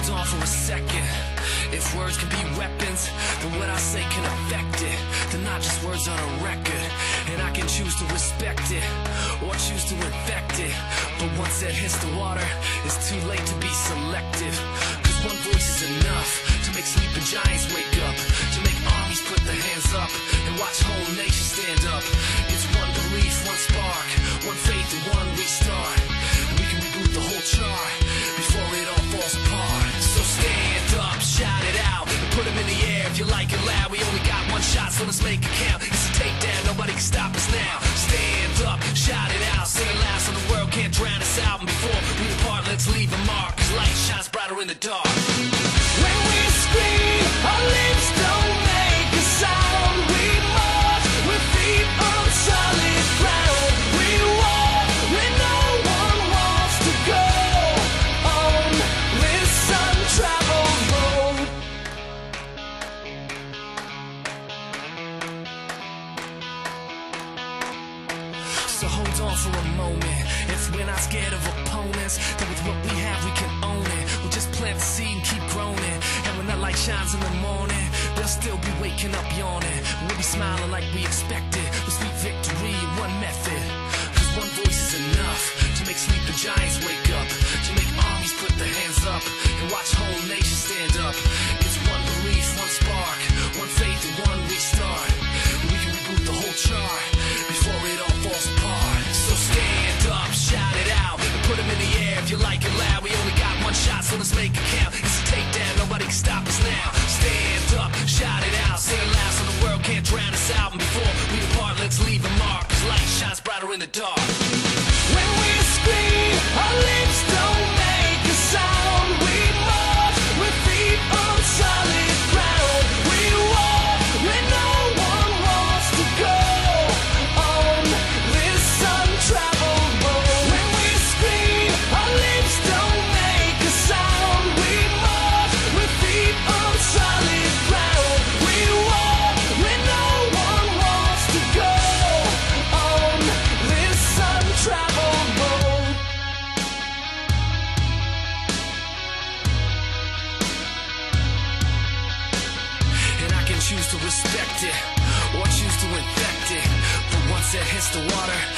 hold on for a second. If words can be weapons, then what I say can affect it. They're not just words on a record, and I can choose to respect it or choose to infect it. But once it hits the water, it's too late to be selective. Cause one voice is enough to make sleeping giants wake up, to make armies put their hands up and watch whole nations stand up. It's one belief, one spark, one faith and one restart, and we can reboot the whole chart before it all falls apart. So stand up, shout it out, and put them in the air if you like it loud. We only got one shot, so let's make it count. It's a takedown, nobody can stop us now. Stand up, shout it out, sing it loud so the world can't drown us out. And before we depart, let's leave a mark, cause light shines brighter in the dark. When we scream, our lips don't make a sound. We march with feet on solid ground. We walk where no one wants to go, on this untraveled road. So hold on for a moment. If we're not scared of opponents, then with what we have we can own it. We'll just plant the seed and keep growing it. And when that light shines in the morning, they'll still be waking up yawning. We'll be smiling like we expected, with sweet victory in one method. Cause one voice is enough to make sleeping giants wake up, to make armies put their hands up and watch whole nations stand up. It's one belief, one spark, one faith and one restart. We can reboot the whole chart before it all falls apart. So stand up, shout it out, and put them in the air if you like it loud. We only got one shot, so let's make it count. It's a takedown, nobody can stop us now. Stand up, shout it out, sing it loud so the world can't drown us out. And before we depart, let's leave a mark, cause light shines brighter in the dark. When we scream, our lips don't make a sound. We march with feet on solid ground. We walk where no one wants to go, on this untraveled road. When we scream, our lips don't make a sound. We march with feet on solid ground. We walk where no one wants to go, on this untraveled road. And I can choose to respect it or choose to infect it. But once it hits the water,